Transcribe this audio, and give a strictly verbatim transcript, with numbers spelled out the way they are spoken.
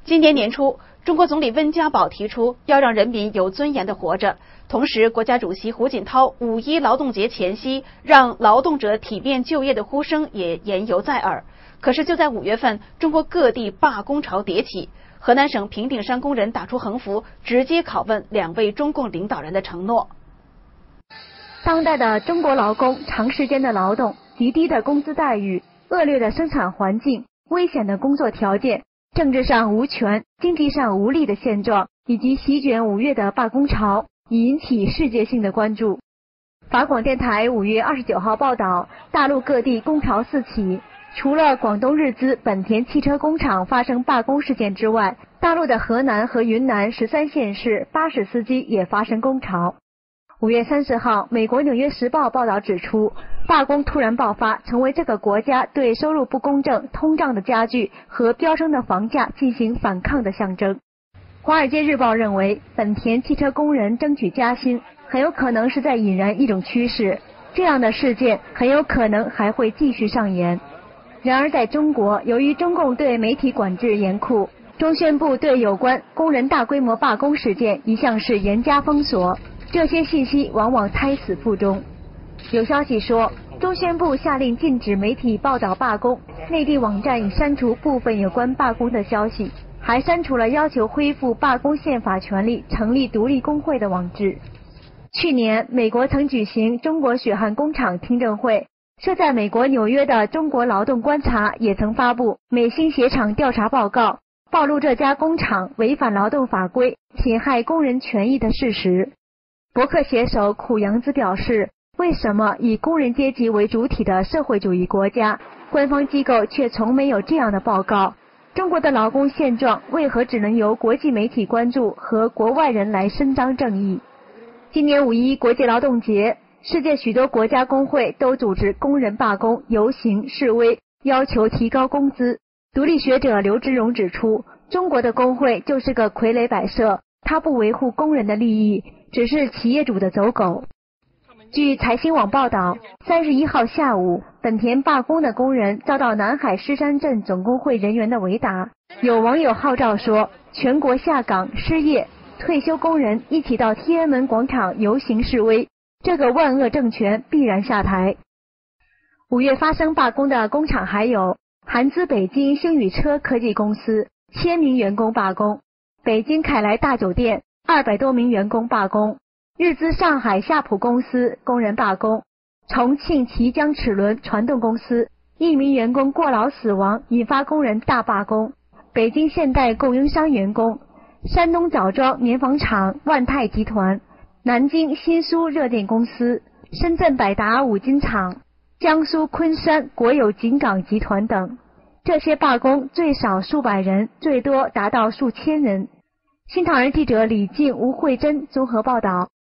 今年年初，中国总理温家宝提出要让人民有尊严地活着。同时，国家主席胡锦涛五一劳动节前夕让劳动者体面就业的呼声也言犹在耳。可是就在五月份，中国各地罢工潮迭起。河南省平顶山工人打出横幅，直接拷问两位中共领导人的承诺。 当代的中国劳工长时间的劳动、极低的工资待遇、恶劣的生产环境、危险的工作条件、政治上无权、经济上无力的现状，以及席卷五月的罢工潮，已引起世界性的关注。法广电台五月二十九号报道，大陆各地工潮四起。除了广东日资本田汽车工厂发生罢工事件之外，大陆的河南和云南十三县市巴士司机也发生工潮。五月三十号，美国《纽约时报》报道指出，罢工突然爆发，成为这个国家对收入不公正、通胀的加剧和飙升的房价进行反抗的象征。《华尔街日报》认为，本田汽车工人争取加薪，很有可能是在引燃一种趋势，这样的事件很有可能还会继续上演。然而在中国，由于中共对媒体管制严酷，中宣部对有关工人大规模罢工事件一向是严加封锁，这些信息往往胎死腹中。有消息说，中宣部下令禁止媒体报道罢工，内地网站已删除部分有关罢工的消息，还删除了要求恢复罢工宪法权利、成立独立工会的网志。去年，美国曾举行中国血汗工厂听证会，设在美国纽约的中国劳动观察也曾发布美新鞋厂调查报告，暴露这家工厂违反劳动法规、侵害工人权益的事实。博客写手苦杨子表示，为什么以工人阶级为主体的社会主义国家，官方机构却从没有这样的报告？中国的劳工现状为何只能由国际媒体关注和国外人来伸张正义？今年五一国际劳动节，世界许多国家工会都组织工人罢工、游行、示威，要求提高工资。独立学者刘志荣指出，中国的工会就是个傀儡摆设，它不维护工人的利益，只是企业主的走狗。据财新网报道，三十一号下午，本田罢工的工人遭到南海狮山镇总工会人员的围打。有网友号召说，全国下岗、失业、退休工人一起到天安门广场游行示威，这个万恶政权必然下台。五月发生罢工的工厂还有韩资北京星宇车科技公司千名员工罢工，北京凯莱大酒店二百多名员工罢工，日资上海夏普公司工人罢工，重庆綦江齿轮传动公司一名员工过劳死亡，引发工人大罢工，北京现代供应商员工，山东枣庄棉纺厂万泰集团，南京新苏热电公司，深圳百达五金厂，江苏昆山国有井港集团等。这些罢工最少数百人，最多达到数千人。新唐人记者李静、吴慧珍综合报道。